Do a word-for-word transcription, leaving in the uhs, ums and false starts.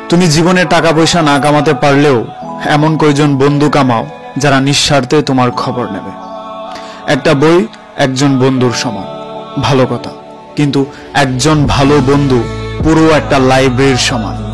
তুমি জীবনে টাকা পয়সা না কামাতে পারলেও এমন কয়জন বন্ধু কামাও যারা নিঃস্বার্থে তোমার খবর নেবে। একটা বই একজন বন্ধুর সমান, ভালো কথা, কিন্তু একজন ভালো বন্ধু পুরো একটা লাইব্রেরির সমান।